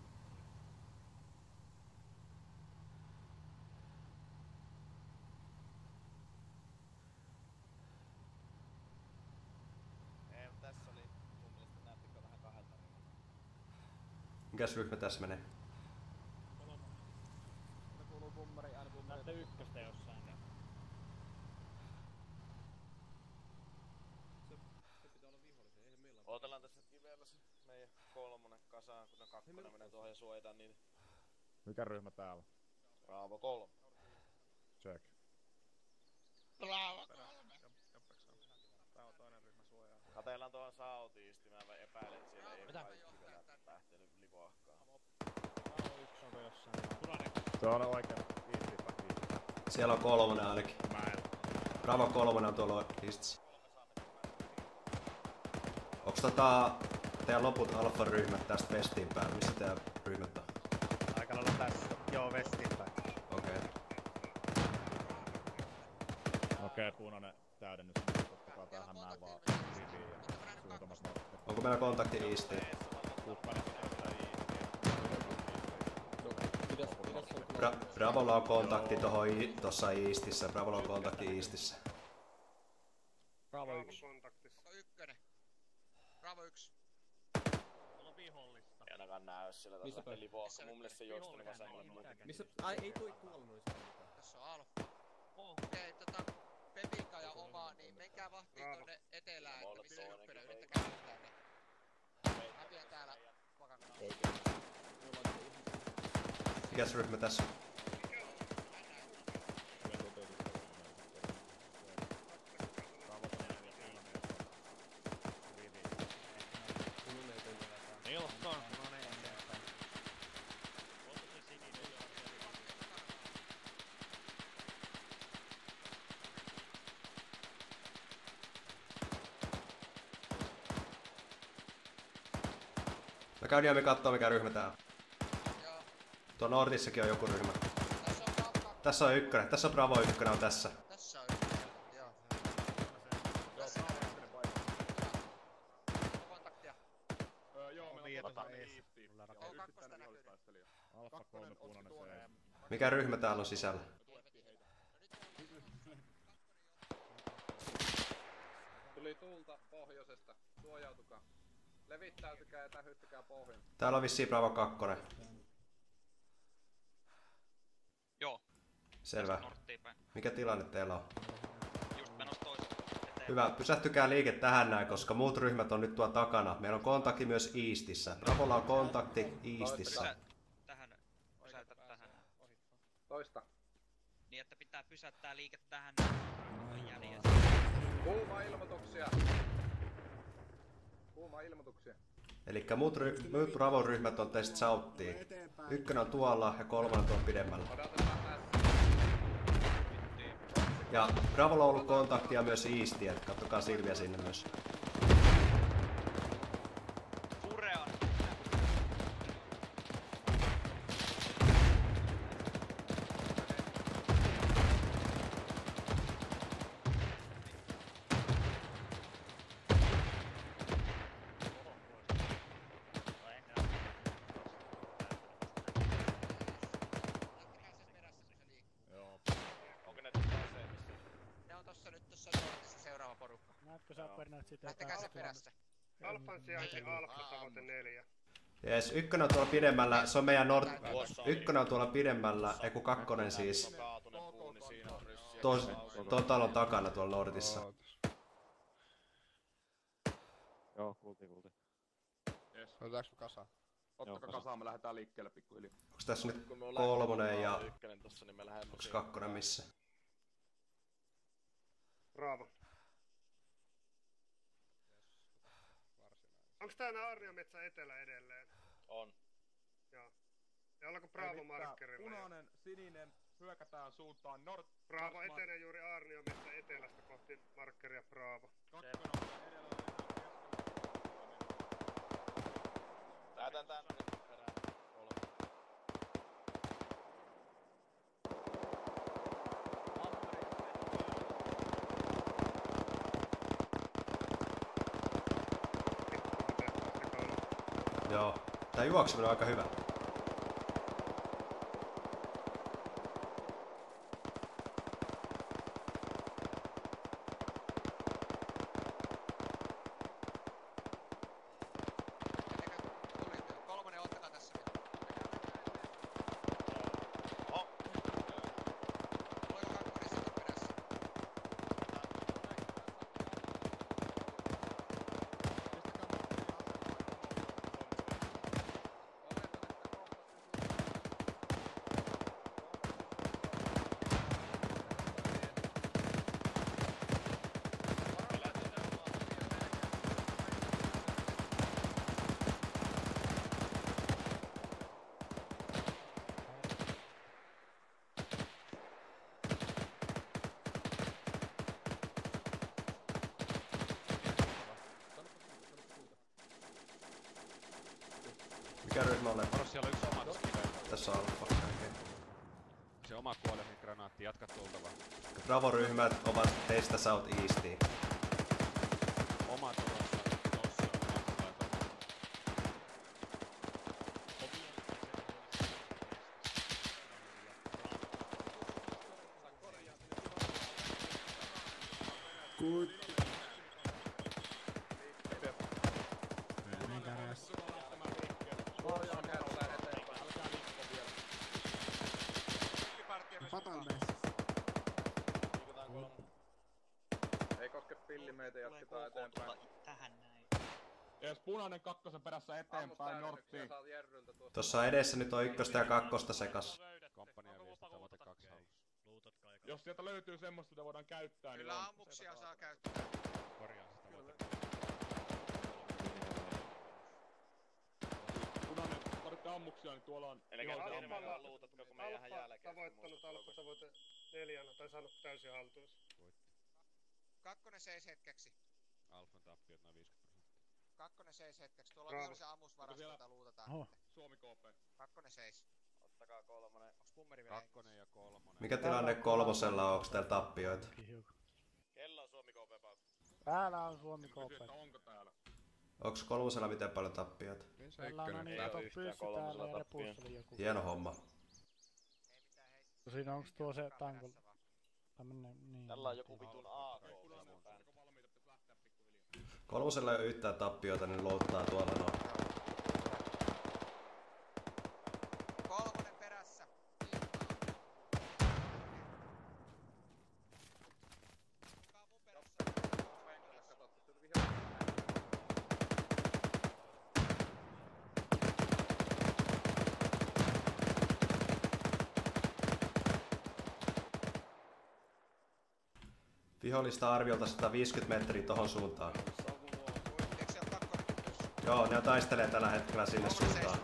Ei, mutta tässä oli mun mielestä näyttikö vähän kahdelta ryhmältä. Mikäs ryhmä tässä menee? Se kuuluu bummeri, aina bummeri. Näette ykköstä jossain. Se pitää olla vihollisen, eihän meillä ole. Ootellaan tässä kivellä se meidän 3 kasaan, kun ne 2 menee tuohon ja suojataan niitä. Mikä ryhmä täällä? Bravo 3. Check. Bravo 3. Tää on toinen ryhmä suojaa. Katellaan tuohon sautiisti, mä epäilen, että siellä ei oo kaikki vielä lähtenyt livoahkaan. Bravo 1 onko jossain? Se on oikein. Easy back easy. Siellä on 3 ainakin. Bravo 3 on tuolla listissä. Onks teidän loput alfa-ryhmät tästä vestiin päin? Missä teidän ryhmät on? Aika lailla tässä. Joo, vestiin päin. Okei. Okei, punainen täydennys. Ottakaa tähän näin vaan riviin ja suuntamat nosteet. Onko meillä kontakti Eastiin? Bravolla on kontakti tossa Eastissä. Bravolla on kontakti Eastissä. Bravo 1. Kontaktissa. Bravo 1. Mulla on vihollista. Ei ainakaan näy siellä taas lähtee livoahka. Mun mielestä se juoksi niin vasemmalle muutenkin. Missä? Ai ei tuolla noissa. Tässä on alfa. Okei, Pepika ja Oma, niin menkää vahtiin tonne etelään, että missä ykkönen, yrittäkää lähtää ne. Mä pidän täällä vakakana. Mikäs ryhmä tässä on? Nilkkaan. Mä käyn jäämme kattoo mikä ryhmä tää on. Tuo Nordissakin on joku ryhmä. Tässä on ykkönen. Tässä on Bravo 1 on tässä. Tässä on ykkönen, joo. Tässä on ykkönen paikka. Kontaktia. Joo, me on kontaktia Eastiin. O2 näkyy. Alfa 3 punainen se. Mikä ryhmä täällä on sisällä? Tuli tuulta pohjoisesta. Suojautukaa. Levittäytykää ja tähyttäkää pohjan. Täällä on vissiin Bravo 2. Joo. Selvä. Mikä tilanne teillä on? Just menossa toiseen. Hyvä, pysähtykää liike tähän näin, koska muut ryhmät on nyt tuolla takana. Meillä on kontakti myös Eastissä. Bravolla on kontakti Eastissä. Pysäytä tähän. Toista. Niin, että pitää pysäyttää liike tähän. Kuuma-ilmoituksia. Kuuma-ilmoituksia. Elikkä muut Bravon ryhmät on teistä sauttiin. Ykkönen on tuolla ja 3 on tuolla pidemmällä. Ja Bravolla on ollut kontaktia myös Eastiin, että katsokaa silmiä sinne myös. Furean. Etkö sä pärnäät sitä Lähtekää sen perässä. Alfan sijainti alfa, tavoite 4. Jees, ykkönen on tuolla pidemmällä, se on meidän ykkönen on tuolla pidemmällä, eiku kakkonen siis. Tuon talon takana tuolla Nordissa. Joo, kuultiin. Yes. Otetaanko me kasaan? Ottakaa kasaan, me lähdetään liikkeelle pikkuhiljaa. Onks tässä nyt kolmonen ja... Tossa, niin me lähdemme onks kakkonen missä? Bravo. Onks tää Aarniometsä etelä edelleen? On. Joo. Ja ollaanko Bravo markkerilla? Punainen, sininen, hyökätään suuntaan nord... Bravo etenee juuri Aarniometsä etelästä kohti markkeria Bravo. Kakkonen on edellä. Lähetään tänne perään. 3. Joo. Tää juokseminen on aika hyvä. Mikä ryhmä on? Siellä on yksi oma tässä on alfa. Se oma kuolemi granaatti, jatka tultava. Bravo-ryhmät ovat teistä South Eastiin. Oma tulossa, tossa Good. Ei koske pilli meitä, jatketaan eteenpäin. Tähän näin. Yes, punainen kakkosen perässä eteenpäin, norttiin. Tossa edessä nyt on ykköstä ja kakkosta sekas. Komppania viesti, tavoite 2 halus. Jos sieltä löytyy semmoista, mitä voidaan käyttää, kyllä niin ammuksia saa käyttää. Korjaan sitä tavoite. Punainen, tarvitte ammuksia, niin tuolla on... Eli Alfalla luutatko, kun me jäähän jälkeen. Tavoittanut alfa tavoite 4 tai saanut täysin haltuunsa. Kakkonen seis hetkeksi. Alfan tappiot noin 50%. Kakkonen seis hetkeksi. Tuolla on vihollisen ammusvarasto, jota luutataan. Suomi KP. Kakkonen seis. Ottakaa 3. Onks pummeri vielä Kakkonen ja 3. Mikä tilanne kolmosella on? Onks teillä tappioita? Kello on Suomi KP paukku. Täällä on Suomi KP. Onko täällä? Onks kolmosella miten paljon tappioita? Täällä on niin kato pyssy täällä ja repussa oli joku. Hieno homma. Siinä onks tuo se tankul? Niin. Tällä on joku vitun AK. Kolmosella ei oo yhtään tappioita, niin luotetaan tuolla noin. Kolmonen perässä. Vihollista arviolta 150 metriä tohon suuntaan. Joo, ne taistelee tällä hetkellä sinne suuntaan.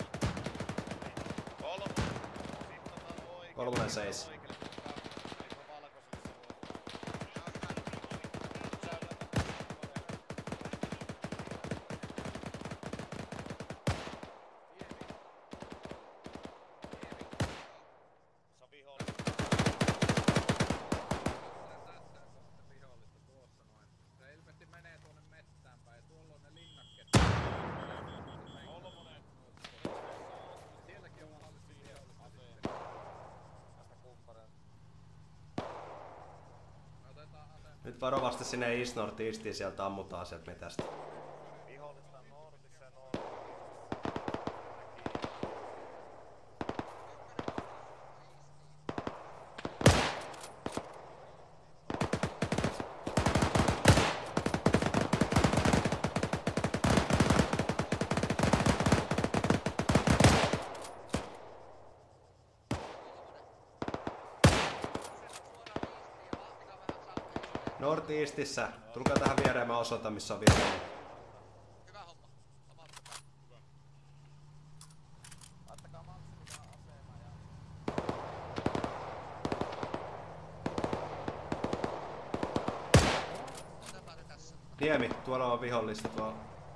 Kolmonen seis. Nyt varovasti sinne East North Eastiin, sieltä ammutaan sieltä metästä. Vihollista Nordissa ja Nordissa. North Eastissä. Tulkaa tähän viereen, mä osoitan missä on vihollinen. Hyvä homma. Lamattakaa. Laittakaa maksimissaan aseema ja... Otetaan ne tässä. Niemi, tuolla on vihollista tuolla.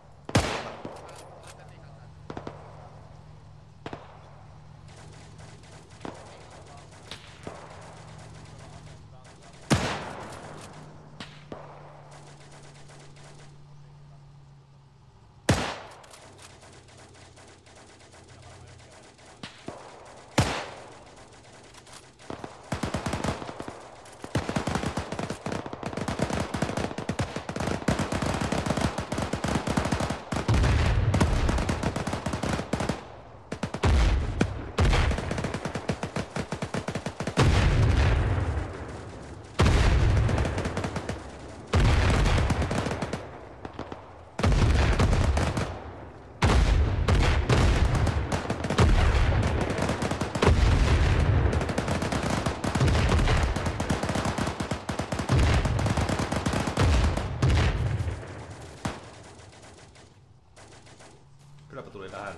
Kylläpä tuli lähellä.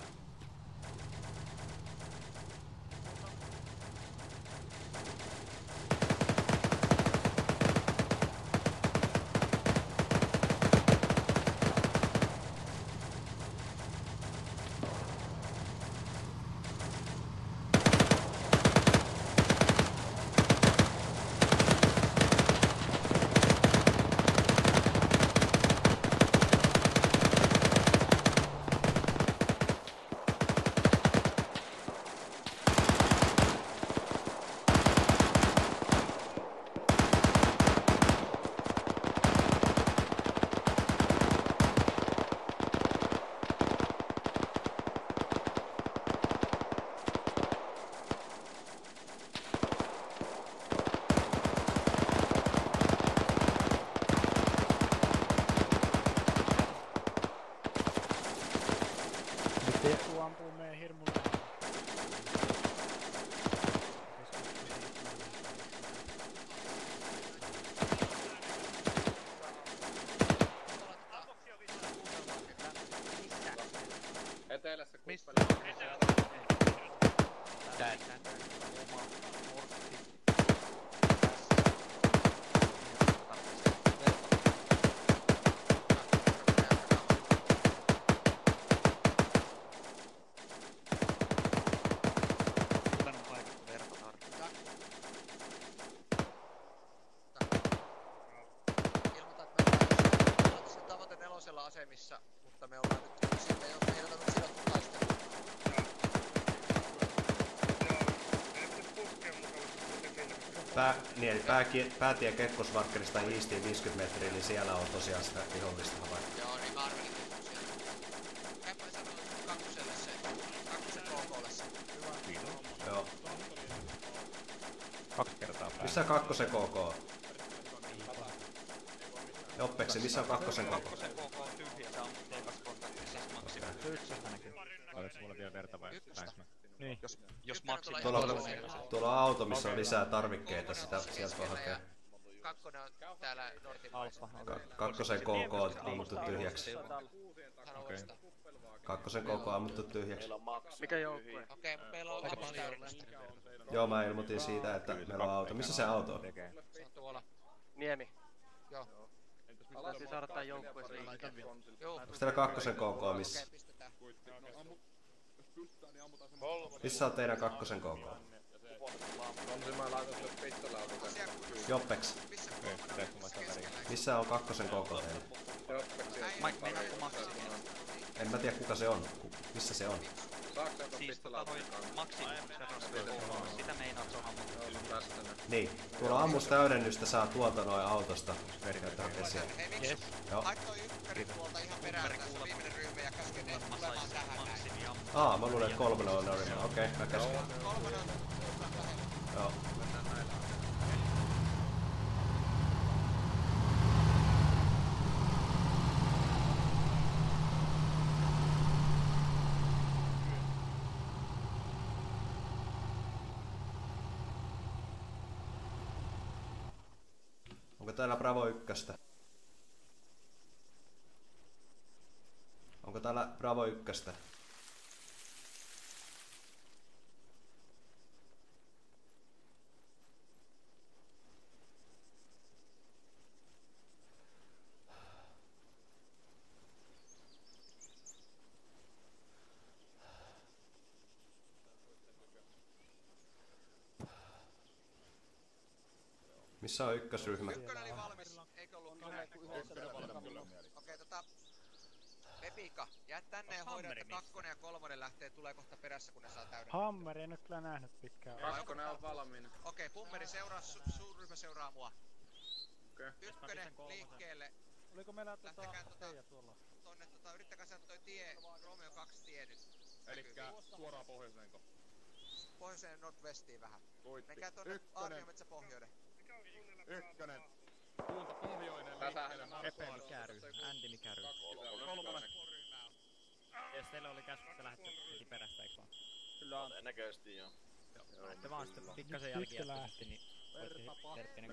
Joku ampuu meidän hirmulla. Etelässä Missä? Tää. Tavoite 4 asemissa, mutta me ollaan nyt sitten jo meidän on sidottu taistelua. Päätie Kekkosvarkkerista Eastiin 50 metriä, niin siellä on tosiaan sitä vihollista havaittu. Joo, niin mä arvelin, että siellä. Käpä sanoo kakkoselle se, kakkosen KK:lle se. Hyvä. Joo. 2 kertaa päälle. Missä on kakkosen KK? Joppeksi, missä on kakkosen KK? Kakkosen KK on tyhjä, se on T2 kontaktissa maksimi. Yksistä näkyy. Oletko mulle vielä verta vai näinkö mä? Niin. Jos maksimi. Tuolla on auto, missä on lisää tarvikkeita, sieltä voi hakea. Kakkonen on täällä Alfa. Kakkosen KK on ammuttu tyhjäksi. Okei. Kakkosen KK on ammuttu tyhjäksi. Mikä joukkue? Okei, meillä on auto täydellistä. Joo, mä ilmoitin siitä, että meillä on auto. Missä se auto on? Se on tuolla. Niemi. Joo. Pitäisi saada tää joukkueeseen liikkeelle. Joo. Onks teillä kakkosen KK missä? Missä on teidän kakkosen KK? Mä laitan sulle pistolauta. Joppeks. Missä on kakkosen KK teillä? En mä tiedä kuka se on. Missä se on? Siis toi maksimiserraskin sitä meinaat se on ammuttu. Niin, tuolla ammustäydennystä saa tuolta noin autosta. Verkautaan vesiä. Hei Miksu, haet toi ykköri tuolta ihan perään, tässä on viimeinen ryhmä ja käske ne tulemaan tähän näin. Mä luulen, että 3 on ryhmä. Okei, mä käsken. 3 on Joo. Onko täällä Bravo 1? Onko täällä Bravo 1? Missä on ykkösryhmä? Ykkönen oli valmis, eikö ollut kyllä? Okei, Pepika, jää tänne ja hoida, että 2 ja 3 lähtee, tulee kohta perässä, kun ne saa täyden. Hammeri en oo kyllä nähnyt pitkään. 2 on valmiina. Okei, Pummeri seuraa, suurryhmä seuraa mua. Ykkönen liikkeelle. Oliko meillä Lähtekää tonne yrittäkää saada toi tie, Romeo 2 tie nyt. Elikkä suoraan pohjoiseenko? Pohjoiseen Nordwestiin vähän. Menkää tonne Aarniometsä pohjoinen. Ykkönen. Suunta pohjoinen liikkeelle. Epe mikä ryhmä? Andy mikä ryhmä? 3. Jes, teille oli käsky, että lähdette heti perästä, eiks vaan? Kyllä on. Todennäköisesti joo. Lähdette vaan sitten pikkasen jälkijättöisesti, niin voitte Terttinen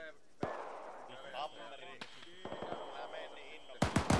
Hammeri. Mä menen niin innokkaan.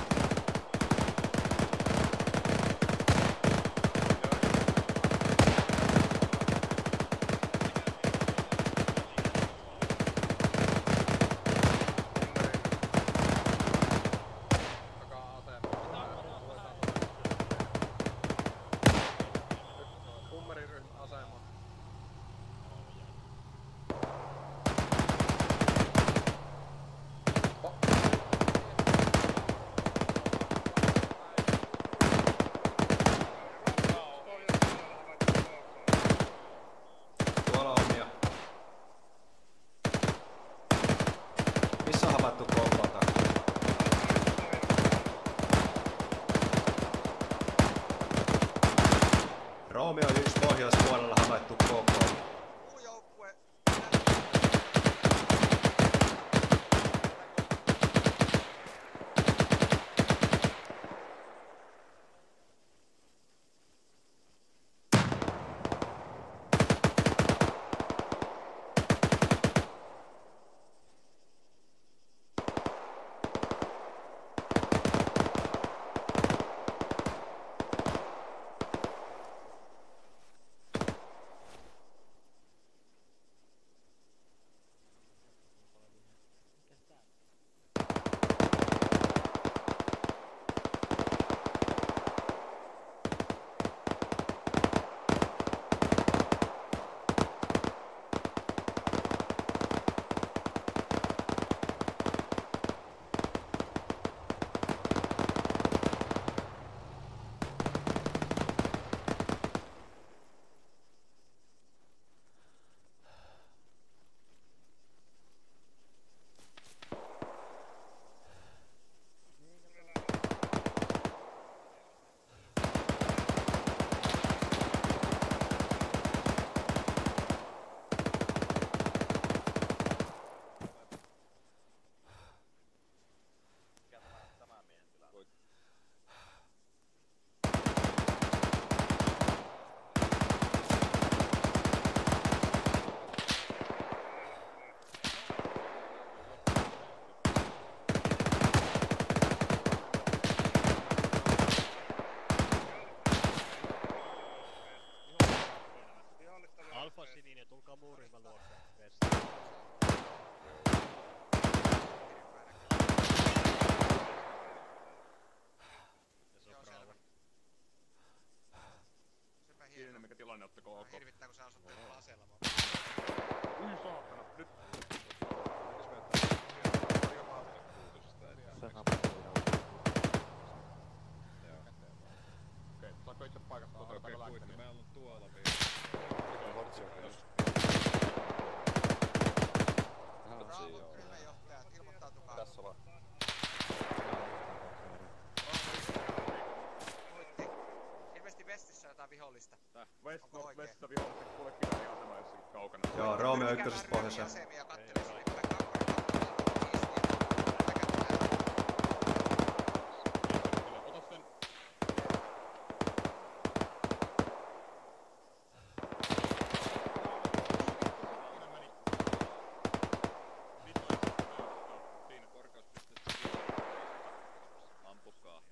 Romeo 1 pohjoispuolella havaittu KK. Alfa sininen, tulkaa muun ryhmän luokse. Siinä mikä tilanne, ottako ok? Hirvittää kun sä osat tuolla aseella vaan. Saatana, nyt! Se rapattuu. Okei, saako itse paikasta toteuttaa lähtenyt? Meillä on tuolla vielä. Hortsi on kyllä. Bravo, ryhmänjohtajat, ilmoittautukaa. Tässä vaan. Muitti. Ilmeisesti Vestissä on jotain vihollista. Westissa vihollista kuule kinariasema jossakin kaukana. Joo, Roomeo ykkösessä pohjassa. Asemia kattelisi, niin tulee kakkari. Ota sen. Siinä korkeuspisteessä ampukaa.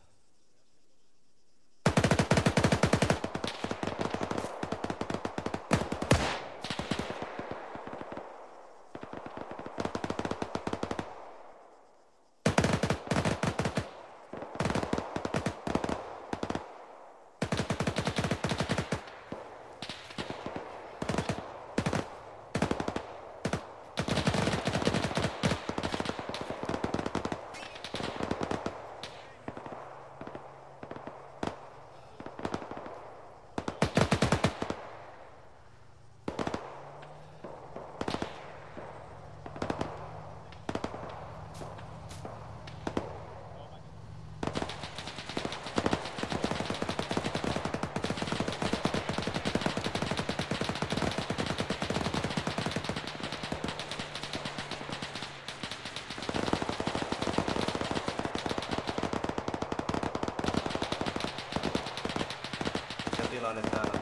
Tilanne täällä.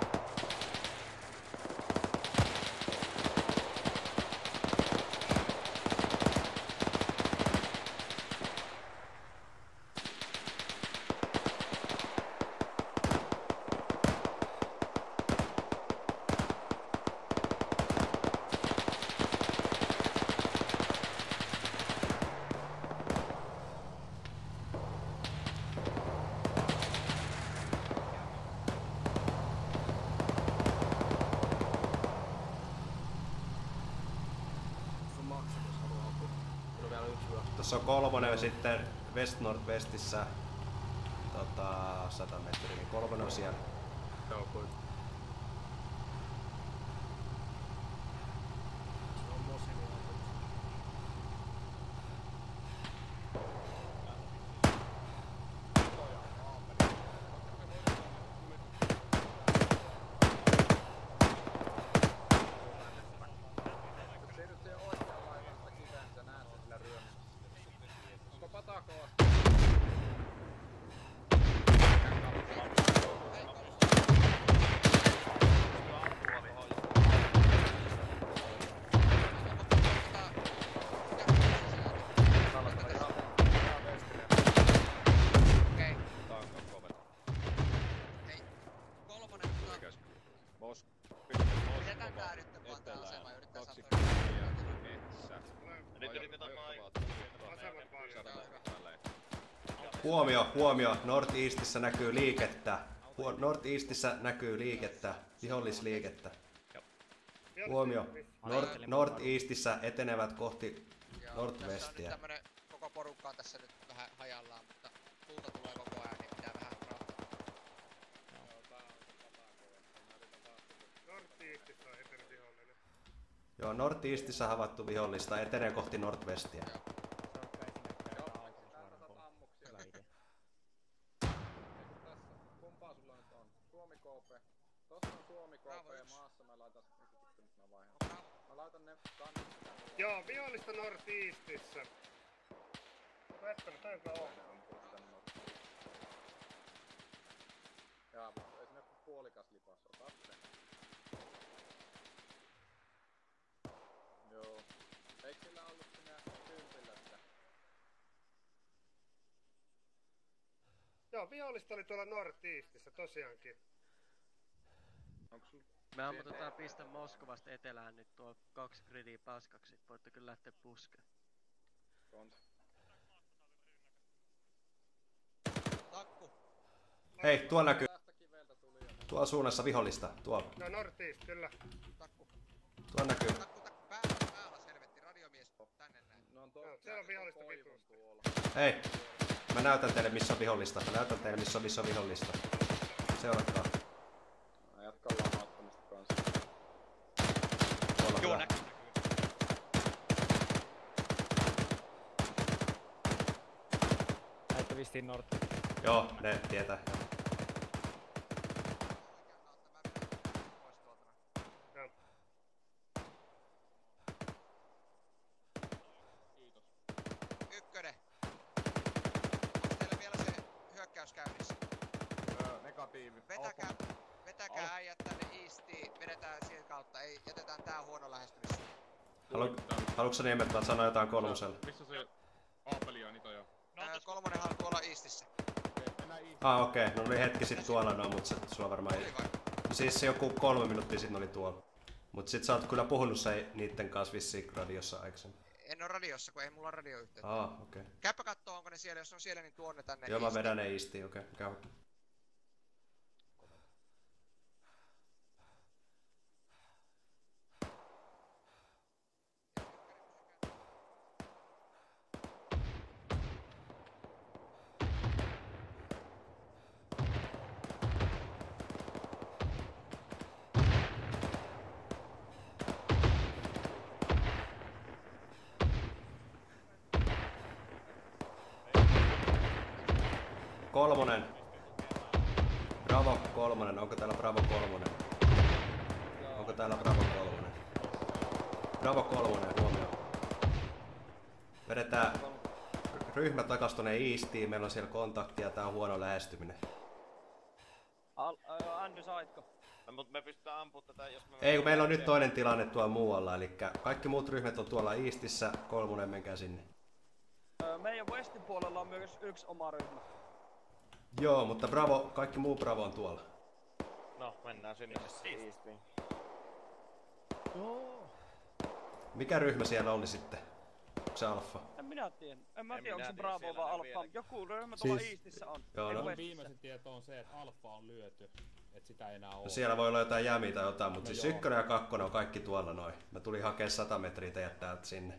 Tuossa on kolmonen sitten West-Northwestissä 100 metriä, niin kolmonen on siellä. Joo, kuin. Se on Mosini. Huomio, Northeastissä näkyy liikettä. Northeastissä näkyy liikettä, vihollisliikettä. Huomio, Northeastissä etenevät kohti Northwestia. Tämmönen koko porukka on tässä nyt vähän hajallaan, mutta tuulta tulee koko ajan, niin pitää vähän rauhoittaa. Northeastissa on etenyt vihollinen. Joo, Northeastissä havaittu vihollista etenee kohti Northwestia. Kumpaa sulla nyt on? Suomi KP. Tossa on Suomi KP ja maassa mä laitan nyt mä vaihan. Mä laitan ne tänne. Joo, vihollista Northeastissa. Vettänyt, taitaa olla. Jaa, mutta ei sinne puolikas lipas, ota sen. Joo. Eikö sillä ollut sinä kympillä sitä? Joo, vihollista oli tuolla Northeastissa tosiaankin. Me ammutetaan piste Moskovasta etelään nyt tuo 2 gridiä paskaksi, voitte kyllä lähteä puskeen. Takku! Hei, tuo näkyy. Tuolla suunnassa vihollista, tuolla. No Northeast, kyllä. Takku. Tuo näkyy. Takku, päällä selvetti, radiomies tänne näin. No on siellä on vihollista vitusta. Hei, mä näytän teille missä on vihollista. Mä näytän teille missä on vihollista. Seuratkaa. Mä jatkan lamauttamista kanssa. Joo, näkyy. Näette vistiin Nortti. Joo, ne tietää. Ykkönen. Onko teillä vielä se hyökkäys käynnissä? Negatiivi. Vetäkää äijät tänne eastiin, vedetään siihen kautta, ei jätetään tää huono lähestymis. Haluatko sä Niemettä sanoa jotain kolmoselle? Missä se Aapeli on ito jo? Kolmonenhan on tuolla eastissä. Okei. No oli hetki sit tuolla mut se sulla varmaan ei. No siis joku 3 minuuttia sitten oli tuolla. Mut sit sä oot kyllä puhunut se niitten kanssa vissiin radiossa aikaisemmin. En oo radiossa, kun ei mulla radioyhteyttä. Okei. Käypä kattoo onko ne siellä, jos on siellä niin tuonne tänne. Joo, mä vedän ne eastiin, okei. Käy. Kolmonen. Bravo kolmonen. Onko täällä Bravo kolmonen? Onko täällä Bravo kolmonen? Bravo kolmonen, huomioon. Vedetään ryhmä takas tonne eastiin. Meillä on siellä kontaktia. Tää on huono lähestyminen. Andy, saitko? No, mut me pystytään ampumaan tätä, jos me... Ei, kun meillä on nyt toinen tilanne tuolla muualla. Eli kaikki muut ryhmät on tuolla eastissä. Kolmonen, menkää sinne. Meidän westin puolella on myös yksi oma ryhmä. Joo, mutta Bravo, kaikki muu Bravo on tuolla. No, mennään sinne eastiin. Joo. Mikä ryhmä siellä oli sitten? Onko se Alfa? En minä tiedä. En mä tiedä, onko se Bravo vai Alfa. Joku ryhmä tuolla eastissä on. Joo, no. Viimeisin tieto on se, että Alfa on lyöty. Et sitä ei enää oo. No siellä voi olla jotain jämiä tai jotain, mutta siis 1 ja 2 on kaikki tuolla noin. Mä tulin hakea 100 metriä teidät täältä sinne.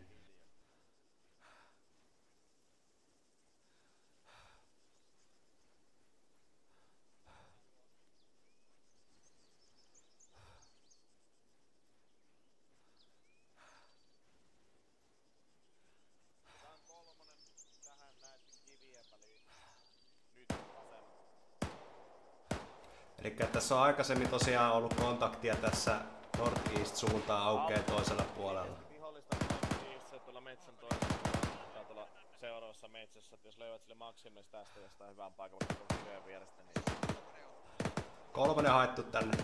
Elikkä tässä on aikaisemmin tosiaan ollut kontaktia tässä Northeast suuntaan aukeaa toisella puolella. Vihollista Northeast tuolla metsän toisella tai tuolla seuraavassa metsässä, että jos löydät sille maksimista tästä jostain hyvän paikan vaikka tuon hyvän vierestä, niin... Kolmonen haettu tänne.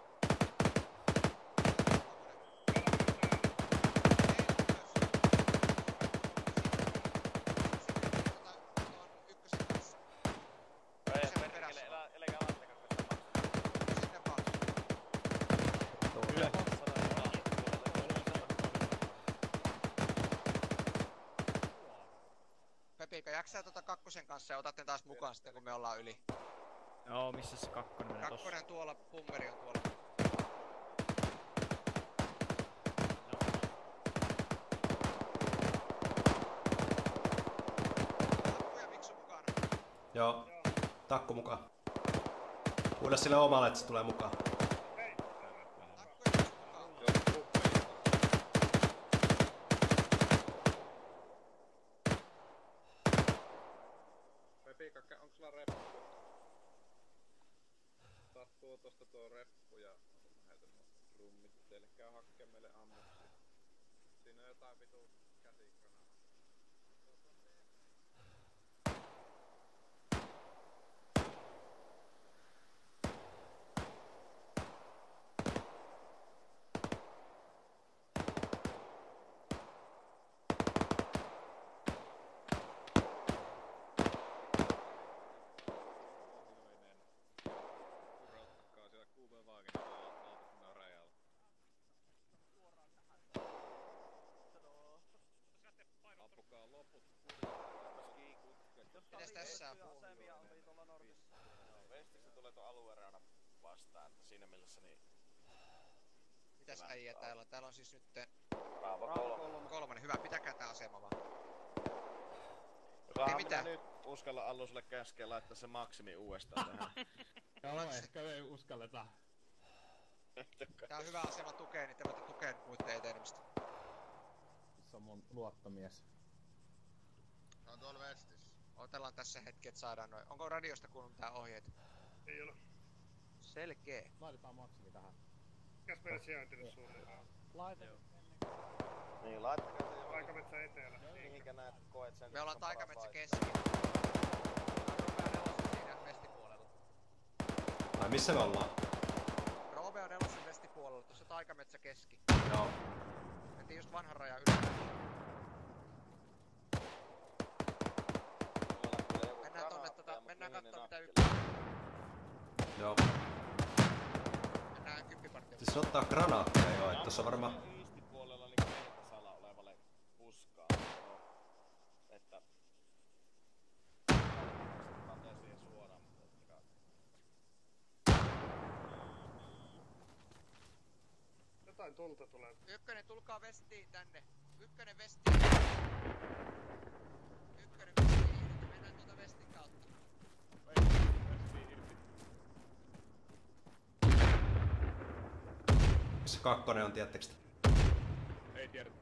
Pepika, jaksaa kakkosen kanssa ja otatte taas mukaan sitten kun me ollaan yli. Joo, missä se kakkonen menee tossa? Kakkonen tuolla, pummeri on tuolla. Takku ja Miksu mukana. Joo, Takku mukaan. Huida sille omalle, että se tulee mukaan. Onko sulla reppu? Saat tosta tuo reppu ja mä heitän rummit teille. Käy hakkeen meille ammuksia. Siinä on jotain vitu käsikranaa. Mites tässä on? Vestistä tulee tuon alueen vastaan, että siinä mielessä niin... Mitäs äijä täällä on? Täällä on siis nyt... Bravo kolmonen. Hyvä, pitäkää tää asema vaan. Jokahan minä nyt uskalla Alluselle käskeä laittaa se maksimi uudestaan tähän. Joo, ehkä me ei uskalleta. Tää on hyvä asema tukea, niin te voitte tukea muitten etenemistä. Se on mun luottomies. On tuolla vestissä. Otellaan tässä hetki, et saadaan noin. Onko radiosta kuullut mitään ohjeita? Ei ole. Selkeä. Laitetaan maksimi tähän. Mikäs meidän sijainti nyt suunnilleen? Laitetaan. Niin, laittakaa se johonkin. Taikametsä etelä. Mihinkä näet koet sen? Me ollaan taikametsä keskellä. Romeo 4 siinä vestipuolella. Ai missä me ollaan? Romeo 4 vestipuolella, tuossa taikametsä keski. Joo. Mentiin just vanhan rajan yli. Mennään tonne mennään kattoo mitä ykkönen. Joo. Mennään kyppipartioon. Siis ottaa granaatteja joo, että tossa on varmaan... Iistipuolella niinku kenttäsala olevalle puskaa. Että... Katee siihen suoraan, mutta ottakaa. Jotain tulta tulee. Ykkönen, tulkaa vestiin tänne. Ykkönen vestiin. Ykkönen vestiin irti. Mennään tuota vestin kautta. Missä kakkonen on, tiedättekö te? Ei tiedä.